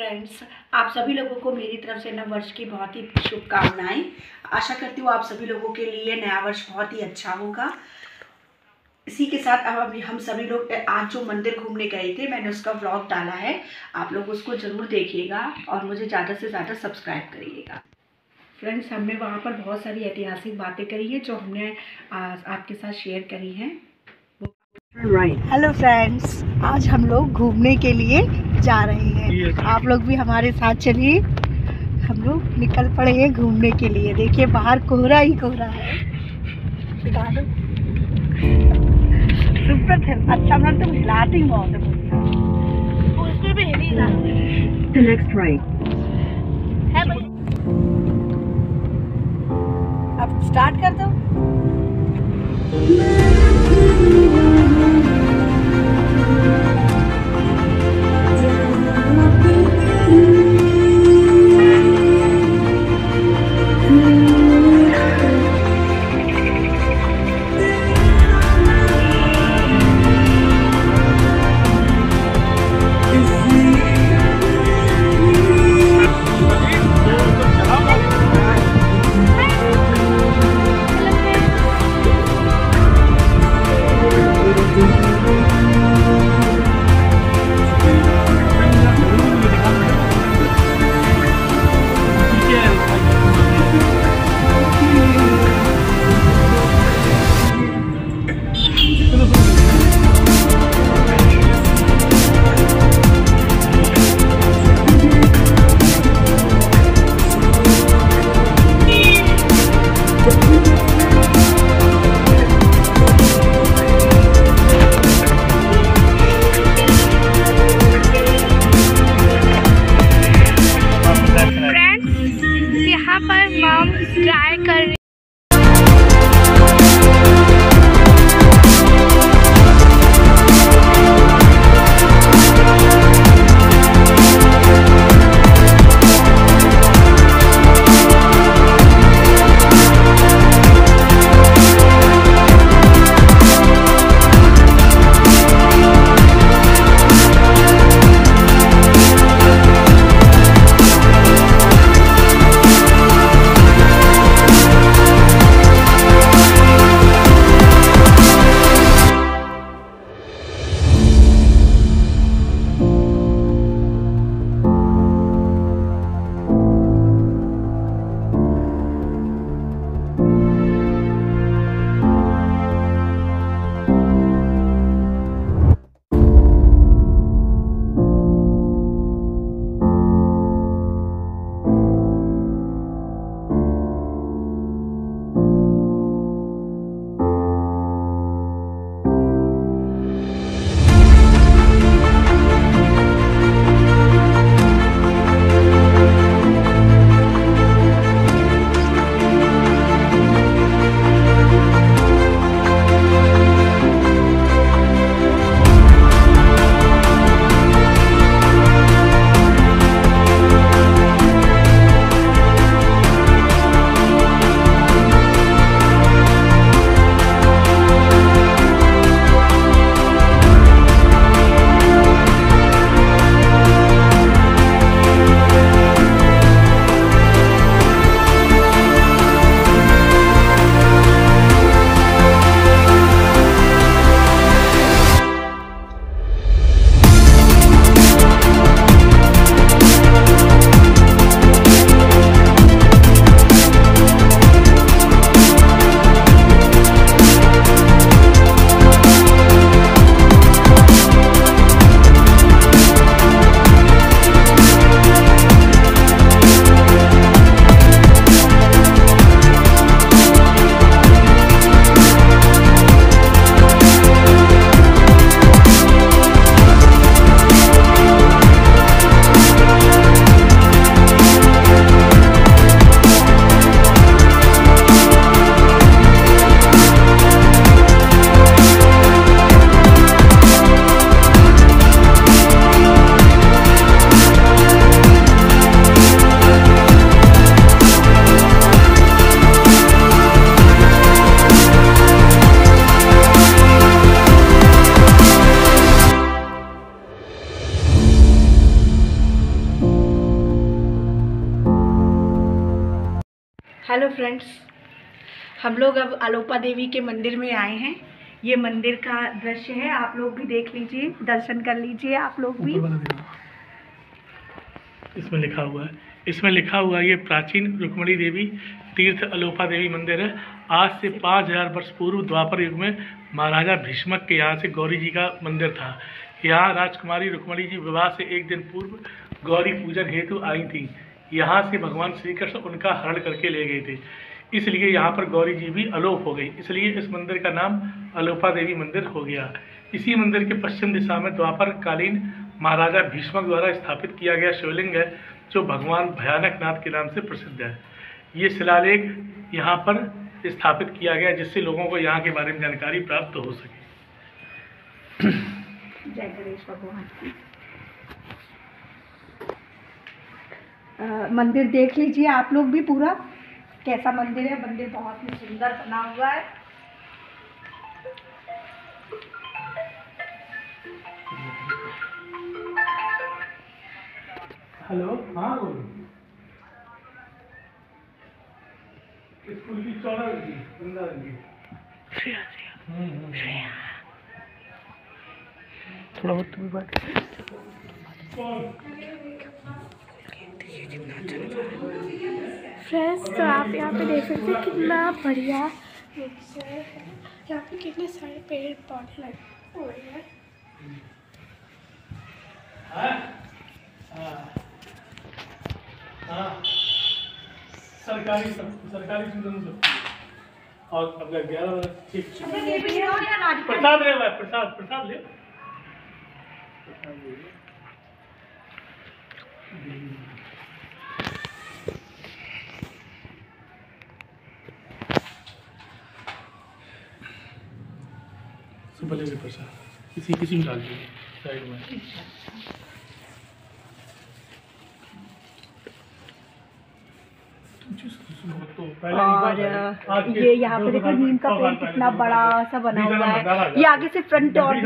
Friends, आप सभी लोगों को मेरी तरफ से नव वर्ष की बहुत ही शुभकामनाएं। आशा करती हूँ आप सभी लोगों के लिए नया वर्ष बहुत ही अच्छा होगा। इसी के साथ अब हम सभी लोग आज जो मंदिर घूमने गए थे, मैंने उसका व्लॉग डाला है, आप लोग उसको ज़रूर देखिएगा और मुझे ज़्यादा से ज़्यादा सब्सक्राइब करिएगा। फ्रेंड्स, हमने वहाँ पर बहुत सारी ऐतिहासिक बातें करी हैं जो हमने आपके साथ शेयर करी हैं। हेलो फ्रेंड्स, आज हम लोग घूमने के लिए जा रहे हैं, आप लोग भी हमारे साथ चलिए। हम लोग निकल पड़े हैं घूमने के लिए। देखिए बाहर कोहरा ही कोहरा है। सुपर थे, अच्छा मैं तो हिलाती बहुत है, उसमें भी हिल ही रहा है। नेक्स्ट राइट है भाई, अब स्टार्ट कर दो। हेलो फ्रेंड्स, हम लोग अब अलोपा देवी के मंदिर में आए हैं। ये मंदिर का दृश्य है, आप लोग भी देख लीजिए, दर्शन कर लीजिए आप लोग भी। इसमें लिखा हुआ है ये प्राचीन रुक्मणी देवी तीर्थ अलोपा देवी मंदिर है। आज से 5000 वर्ष पूर्व द्वापर युग में महाराजा भीष्मक के यहाँ से गौरी जी का मंदिर था। यहाँ राजकुमारी रुक्मणी जी विवाह से एक दिन पूर्व गौरी पूजन हेतु आई थी। यहाँ से भगवान श्री कृष्ण उनका हरण करके ले गए थे, इसलिए यहाँ पर गौरी जी भी अलोप हो गई, इसलिए इस मंदिर का नाम अलोपा देवी मंदिर हो गया। इसी मंदिर के पश्चिम दिशा में द्वापर कालीन महाराजा भीष्मक द्वारा स्थापित किया गया शिवलिंग है, जो भगवान भयानक नाथ के नाम से प्रसिद्ध है। ये शिलालेख यहाँ पर स्थापित किया गया जिससे लोगों को यहाँ के बारे में जानकारी प्राप्त हो सके। जय गणेश भगवान की। मंदिर देख लीजिए आप लोग भी पूरा कैसा मंदिर है। मंदिर बहुत ही सुंदर बना हुआ है। हेलो, हाँ स्कूल की 14 की 15 की थोड़ा बहुत तुम्हें बात फ्रेंड्स, तो आप यहाँ पे देख सकते हैं कितना बढ़िया नेचर है। यहाँ पे कितने सारे पेड़ पौधे लगे हुए हैं। सरकारी सुविधा और अपना 11 ठीक प्रसाद ले भाई, प्रसाद ले। सुबह ले प्रसाद किसी में डाल दीजिए साइड में। और ये यहाँ पे देखो नीम का पेड़ कितना बड़ा सा बना हुआ है। ये आगे से फ्रंट और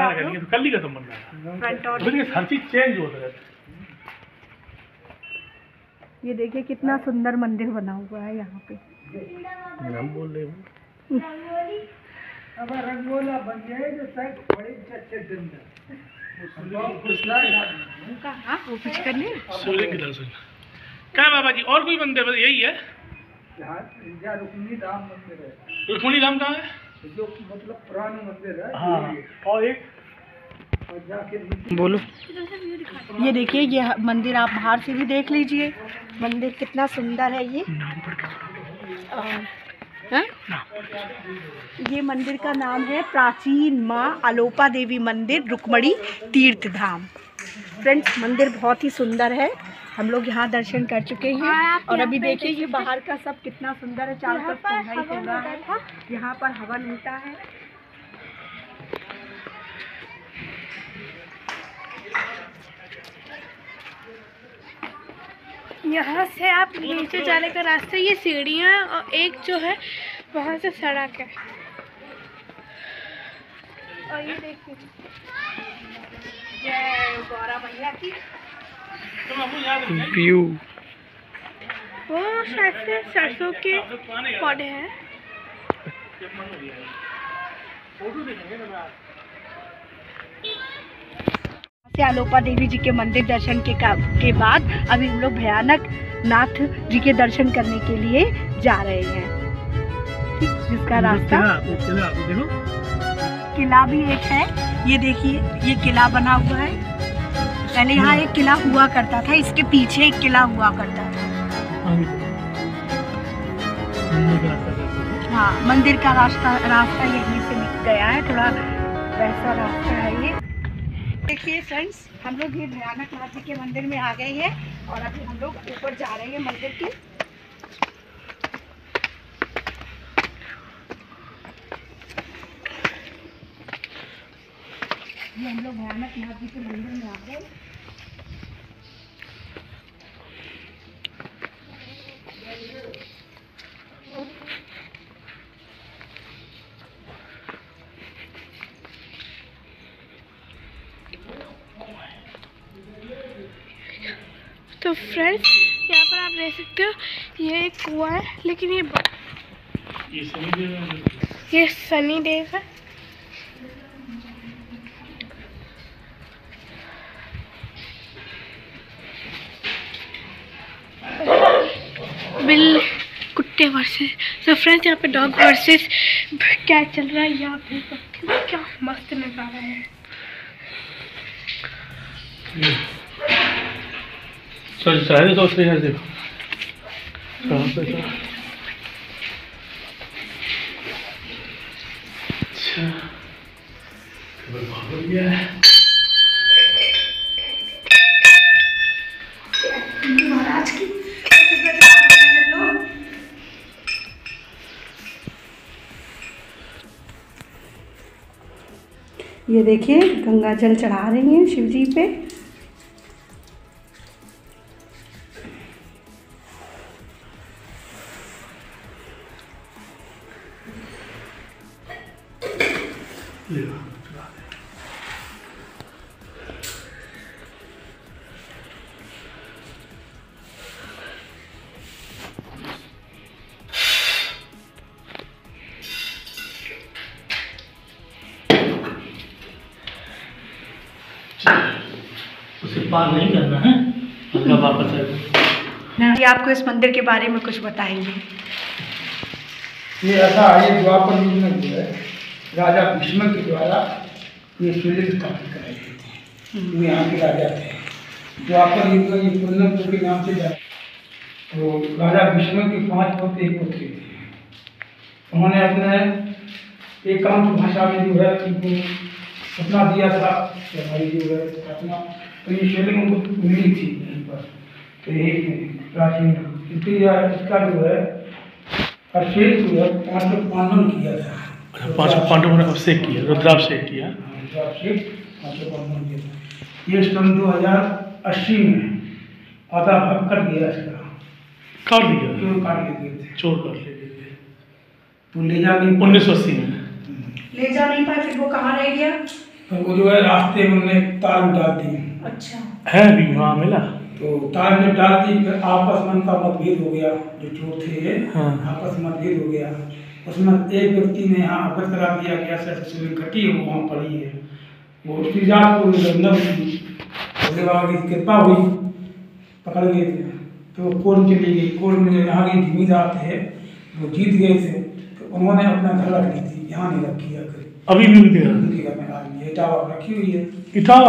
फ्रंट और हर चीज चेंज होता है। ये देखिए कितना सुंदर मंदिर बना हुआ है यहाँ पे। हम बोल रहे हैं अब रंगोला बन गए जो सब बड़े अच्छे दिन वो कुछ करने शिवलिंग के दर्शन क्या बाबा जी। और कोई मंदिर बस यही है? यहाँ रुक्मिणी धाम मंदिर है। रुक्मिणी धाम कहाँ है? जो मतलब पुराना मंदिर है। हाँ, और एक और जाके बोलो। ये देखिए, ये मंदिर आप बाहर से भी देख लीजिए, मंदिर कितना सुंदर है। ये ये मंदिर का नाम है प्राचीन माँ अलोपा देवी मंदिर रुक्मणी तीर्थ धाम। फ्रेंड्स, मंदिर बहुत ही सुंदर है। हम लोग यहाँ दर्शन कर चुके हैं और अभी देखिए ये बाहर का सब कितना सुंदर है। चारों तरफ पौधा ही पौधा है। यहाँ पर हवन होता है। यहाँ से आप नीचे जाने का रास्ता, ये सीढ़ियाँ और एक जो है वहाँ से सड़क है। और ये देखिए, जय गौरा मैया की। व्यू वो शायद से सरसों के पौधे हैं। से अलोपा देवी जी के मंदिर दर्शन के बाद अभी हम लोग भयानक नाथ जी के दर्शन करने के लिए जा रहे हैं। ठीक, जिसका रास्ता किला भी एक है। ये देखिए, ये किला बना हुआ है। पहले यहाँ एक किला हुआ करता था, इसके पीछे एक किला हुआ करता था। हाँ, मंदिर का रास्ता यहीं से निकल गया है, थोड़ा वैसा रास्ता है ये। देखिए फ्रेंड्स, हम लोग ये भयानक नाथ जी के मंदिर में आ गए हैं और अभी हम लोग ऊपर जा रहे हैं मंदिर के। ये हम लोग भयानक नाथ जी के मंदिर में आ गए। तो फ्रेंड्स, यहाँ पर आप देख सकते हो ये एक कुआं है, लेकिन ये सनी देव है। बिल कुत्ते वर्सेस, तो फ्रेंड्स यहाँ पे डॉग वर्सेस क्या चल रहा है यहाँ पे, क्या मस्त नज़ारा है। चल चाहे तो उससे देखो अच्छा बहुत बढ़िया है। महाराज की ये देखिए गंगा जल चढ़ा रही हैं शिव जी पे। उसे पार नहीं करना है, हल्का वापस आएगा। ये आपको इस मंदिर के बारे में कुछ बताएंगे। ये ऐसा ये द्वापर युग में जो है राजा भीष्म के द्वारा ये शिवलिंग स्थापित कराई गई थी। वो यहाँ के राजा थे। द्वापर युग में ये पुन्नम के नाम से जाना। तो राजा भीष्म के 5 पुत्र एक पुत्री थे। उन्होंने अपने एकांत भाषा में जो है उनको सपना दिया था कि हमारी जो है स्थापना, तो ये शिवलिंग उनको मिली थी यहीं पर। तो यही प्राचीन इसलिए इसका जो है अभिषेक जो है 5 पांडव ने किया था। 5 पांडवों ने अभिषेक किया, रुद्राभिषेक किया। रुद्राभिषेक 5 पांडवों ने किया था। ये सन 2080 में आधा भाग कट गया इसका, काट दिया, चोर काट ले गए थे। चोर काट ले गए थे। तो ले जा नहीं 1980 में ले जा नहीं पाए, फिर वो कहाँ रह गया? तो वो जो है रास्ते में उन्होंने तार में डाल दी। अच्छा है भी वहाँ मिला, तो तार में डाल दी, फिर आपस में उनका मतभेद हो गया। जो चोर थे हाँ। आपस में मतभेद हो गया। उसमें एक व्यक्ति ने यहाँ अवगत करा दिया गया ऐसे शिवलिंग घटी है, वो वहाँ पड़ी है। वो उसकी जात को भोले बाबा की कृपा हुई, पकड़ गए थे। तो कोर्ट में चली गई। कोर्ट में यहाँ की धीमी जात है, वो जीत गए थे। तो उन्होंने अपना घर रख ली थी, यहाँ नहीं रखी है। अभी भी उनके उनके घर में आज ये इटावा रखी हुई है। इटावा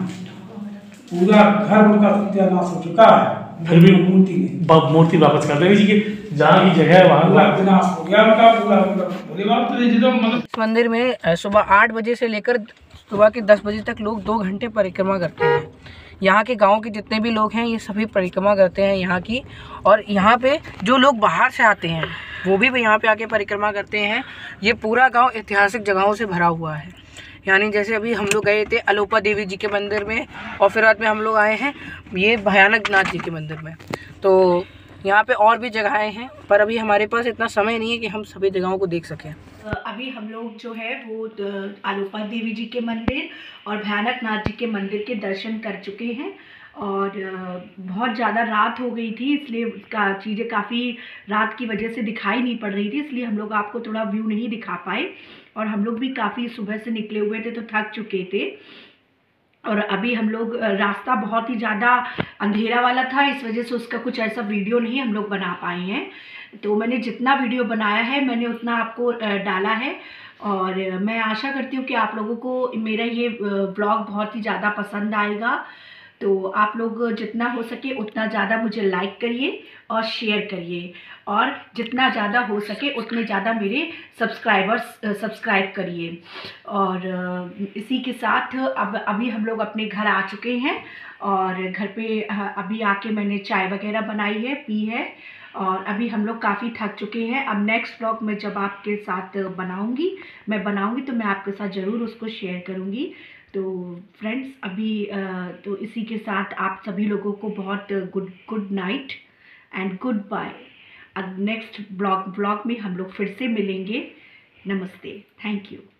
पूरा घर उनका सत्यानाश हो चुका है, फिर भी मूर्ति नहीं। मूर्ति वापस कर देनी चाहिए, जहाँ की जगह है वहाँ पूरा विनाश हो गया उनका पूरा। भोले बाबा तो जितना मतलब इस मंदिर में सुबह 8 बजे से लेकर सुबह के 10 बजे तक लोग 2 घंटे परिक्रमा करते हैं। यहाँ के गांव के जितने भी लोग हैं ये सभी परिक्रमा करते हैं यहाँ की। और यहाँ पे जो लोग बाहर से आते हैं वो भी यहाँ पे आके परिक्रमा करते हैं। ये पूरा गांव ऐतिहासिक जगहों से भरा हुआ है। यानी जैसे अभी हम लोग गए थे अलोपा देवी जी के मंदिर में, और फिर रात में हम लोग आए हैं ये भयानक नाथ जी के मंदिर में। तो यहाँ पे और भी जगहें हैं, पर अभी हमारे पास इतना समय नहीं है कि हम सभी जगहों को देख सकें। अभी हम लोग जो है वो आलोपा देवी जी के मंदिर और भयानक नाथ जी के मंदिर के दर्शन कर चुके हैं। और बहुत ज़्यादा रात हो गई थी, इसलिए का चीज़ें काफ़ी रात की वजह से दिखाई नहीं पड़ रही थी, इसलिए हम लोग आपको थोड़ा व्यू नहीं दिखा पाए। और हम लोग भी काफ़ी सुबह से निकले हुए थे तो थक चुके थे। और अभी हम लोग रास्ता बहुत ही ज़्यादा अंधेरा वाला था, इस वजह से उसका कुछ ऐसा वीडियो नहीं हम लोग बना पाए हैं। तो मैंने जितना वीडियो बनाया है मैंने उतना आपको डाला है। और मैं आशा करती हूँ कि आप लोगों को मेरा ये व्लॉग बहुत ही ज़्यादा पसंद आएगा। तो आप लोग जितना हो सके उतना ज़्यादा मुझे लाइक करिए और शेयर करिए, और जितना ज़्यादा हो सके उतने ज़्यादा मेरे सब्सक्राइब करिए। और इसी के साथ अभी हम लोग अपने घर आ चुके हैं, और घर पे अभी आके मैंने चाय वगैरह बनाई है, पी है, और अभी हम लोग काफ़ी थक चुके हैं। अब नेक्स्ट व्लॉग में जब आपके साथ मैं बनाऊंगी तो मैं आपके साथ ज़रूर उसको शेयर करूंगी। तो फ्रेंड्स अभी तो इसी के साथ आप सभी लोगों को बहुत good night and goodbye. अब नेक्स्ट ब्लॉग में हम लोग फिर से मिलेंगे। नमस्ते, थैंक यू।